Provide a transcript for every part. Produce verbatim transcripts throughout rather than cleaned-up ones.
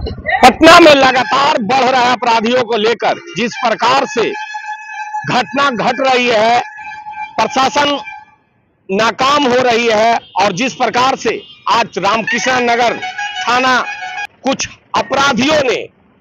पटना में लगातार बढ़ रहे अपराधियों को लेकर जिस प्रकार से घटना घट रही है, प्रशासन नाकाम हो रही है और जिस प्रकार से आज रामकृष्ण नगर थाना कुछ अपराधियों ने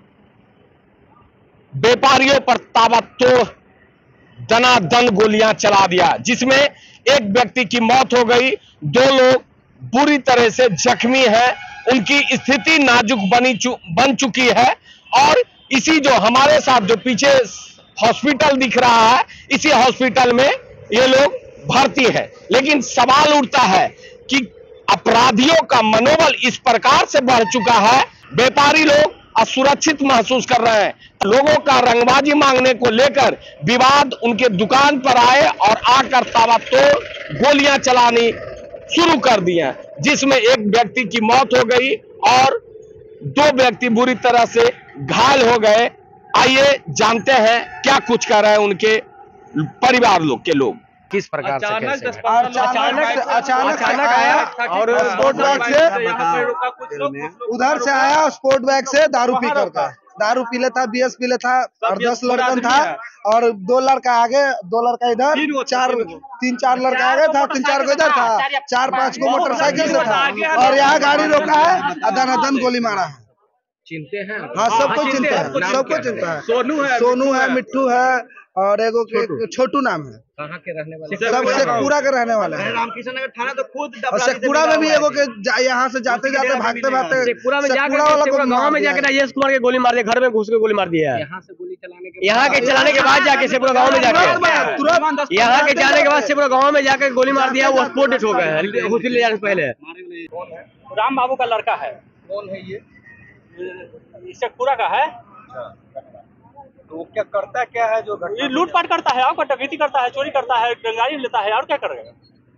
व्यापारियों पर ताबड़तोड़ दनादन गोलियां चला दिया, जिसमें एक व्यक्ति की मौत हो गई, दो लोग बुरी तरह से जख्मी हैं, उनकी स्थिति नाजुक बनी चु, बन चुकी है। और इसी जो हमारे साथ जो पीछे हॉस्पिटल दिख रहा है, इसी हॉस्पिटल में ये लोग भर्ती है। लेकिन सवाल उठता है कि अपराधियों का मनोबल इस प्रकार से बढ़ चुका है, व्यापारी लोग असुरक्षित महसूस कर रहे हैं। लोगों का रंगबाजी मांगने को लेकर विवाद उनके दुकान पर आए और आकर ताबड़तोड़ गोलियां चलानी शुरू कर दिए, जिसमें एक व्यक्ति की मौत हो गई और दो व्यक्ति बुरी तरह से घायल हो गए। आइए जानते हैं क्या कुछ कर रहे हैं उनके परिवार लोग के लोग, किस प्रकार से कैसे अचानक अचानक आया और स्पोर्ट बैग से उधर से आया, स्पोर्ट बैग से दारू पी करता दारू पी लेता, बीएस पी लेता और दस लड़कन था और दो लड़का आगे, दो लड़का इधर, चार तीन चार लड़का आगे था, तीन चार को इधर था, चार पांच को मोटरसाइकिल से था और यहाँ गाड़ी रोका है, दनादन गोली मारा है। चिंते हैं? हाँ, सबको चिंता है, सबको चिंता है। सोनू है, सोनू है, मिट्टू है और एगो छोटू नाम है। कहाँ के रहने वाले? सब शेखपुरा के रहने वाले हैं। रामकृष्ण नगर थाना तो खुद और शेखपुरा में भी एगो के यहाँ से जाते जाते भागते भागते शेखपुरा में जाकर गाँव में जाकर राजेश कुमार के गोली मार दिया, घर में घुस के गोली मार दिया है। यहाँ से गोली चलाने के यहाँ के चलाने के बाद जाके शेखपुरा गाँव में जाके तुरंत यहाँ के जाने के बाद शेखपुरा गाँव में जाकर गोली मार दिया, वो स्पोर्ट डेथ हो गए हैं हॉस्पिटल ले जाने से पहले। राम बाबू का लड़का है। कौन है ये? शेखपुरा का है। तो वो क्या करता है, क्या है जो ये लूटपाट करता है, आपका डकैती करता है, चोरी करता है, गाड़ी लेता है और क्या करेगा?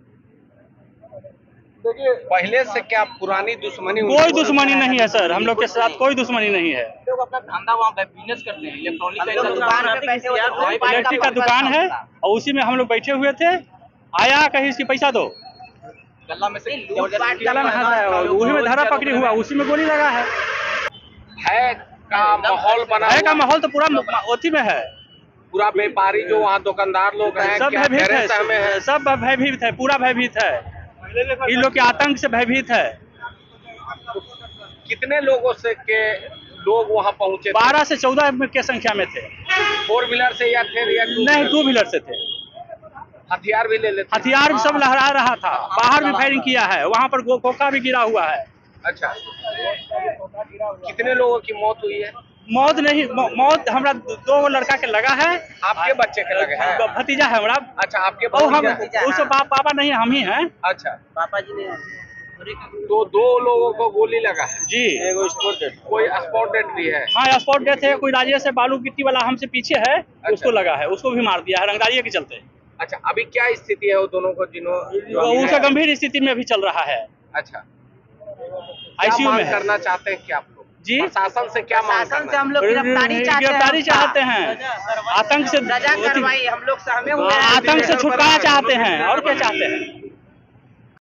देखिए, पहले से क्या पुरानी दुश्मनी? कोई दुश्मनी नहीं है सर, हम लोग के साथ कोई दुश्मनी नहीं है। लोग अपना धंधा वहाँ बिजनेस करते हैं, इलेक्ट्रॉनिक का इलेक्ट्रिक का दुकान है और उसी में हम लोग बैठे हुए थे। आया कहीं इसकी पैसा दो, गला में से उसी में धारा पकड़ी हुआ, उसी में गोली लगा है। है का माहौल बना है का माहौल तो पूरा ओथी में है। पूरा व्यापारी जो वहाँ दुकानदार लोग हैं सब भयभीत है, सब भयभीत है, पूरा भयभीत है, इन लोग के आतंक से भयभीत है। कितने लोगों से के लोग वहाँ पहुँचे? बारह से चौदह के संख्या में थे। फोर व्हीलर से या फिर या नहीं, टू व्हीलर से थे। हथियार भी ले लेते? हथियार भी सब लहरा रहा था, बाहर भी फायरिंग किया है, वहाँ पर खोखा भी गिरा हुआ है। अच्छा, कितने लोगों की मौत हुई है? मौत नहीं, मौत हमरा दो लड़का के लगा है। आपके बच्चे के लगे हैं? भतीजा है हमरा। अच्छा, आपके हम उससे पापा नहीं, हम ही हैं। अच्छा, पापा जी ने। तो दो लोगों को गोली लगा है जी। एगो स्पॉट डेथ, कोई स्पॉट डेथ भी है? हाँ, स्पॉट डेथ है। कोई राजेश से बालू गिट्टी वाला हमसे पीछे है। अच्छा। उसको लगा है, उसको भी मार दिया है रंगदारी के चलते। अच्छा, अभी क्या स्थिति है वो दोनों को? जिन्हों उसका गंभीर स्थिति में अभी चल रहा है। अच्छा, आईसीयू में करना चाहते हैं क्या आप लोग जी? प्रशासन से क्या मांग करना? से हम लोग गिरफ्तारी गिरफ्तारी चाहते हैं, आतंक से हम लोग आतंक से छुटकारा चाहते हैं और क्या चाहते हैं?